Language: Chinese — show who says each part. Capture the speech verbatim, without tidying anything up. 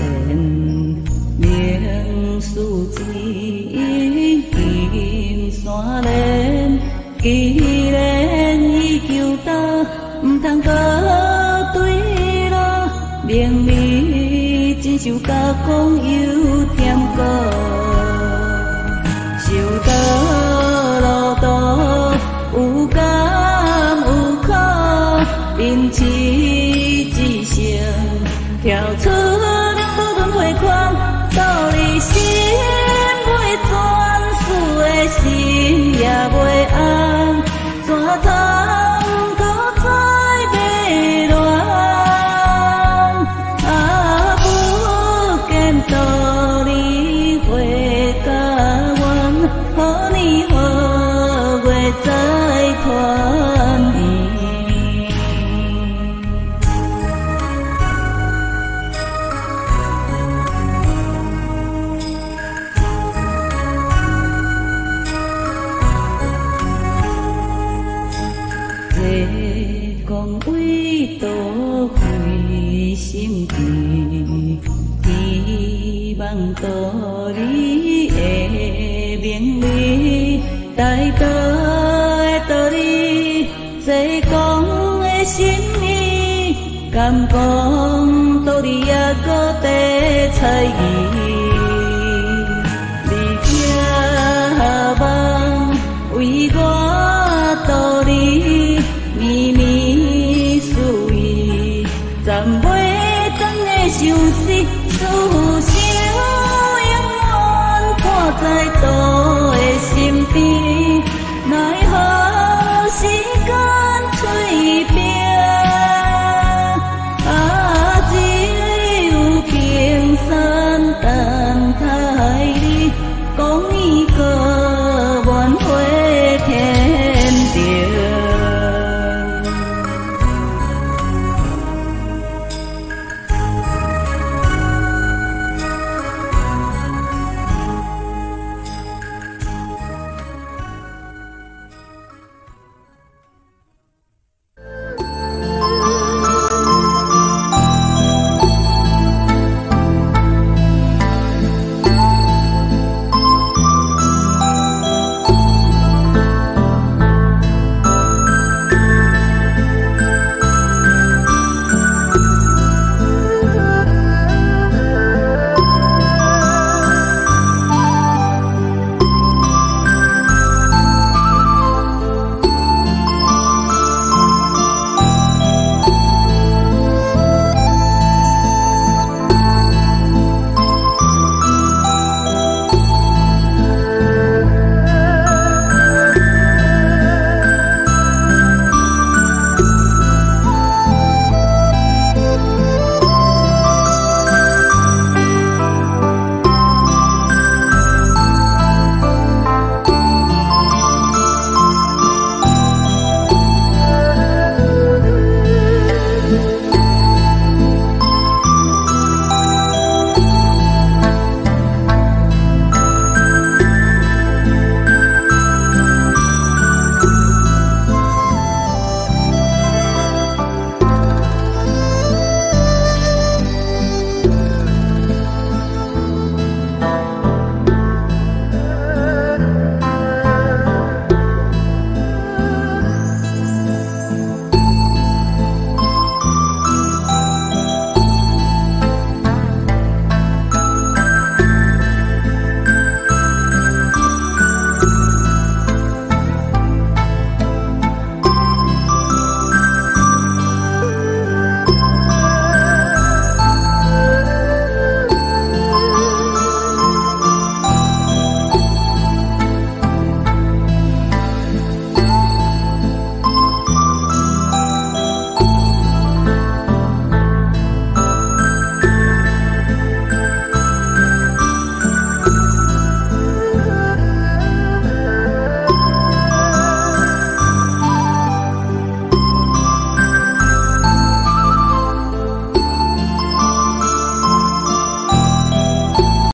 Speaker 1: 明书之金山连，既然已求到，唔通搁对路，明明真想甲讲又添过，受到路途有甘有苦，因此只成跳出两步轮回框，道理心袂转，事的心也袂安，怎通搁再迷乱？啊，不见道理会甲阮，何年何月再团圆？讲为多费心机，希望道理会明理，大道的道理，济讲的心意，敢讲道理也搁在猜疑。你家梦为我道理。绵绵思意，暂袂当的相思，思想永远伴在道的身边，奈何时间催变？啊，只有青山等待你。讲。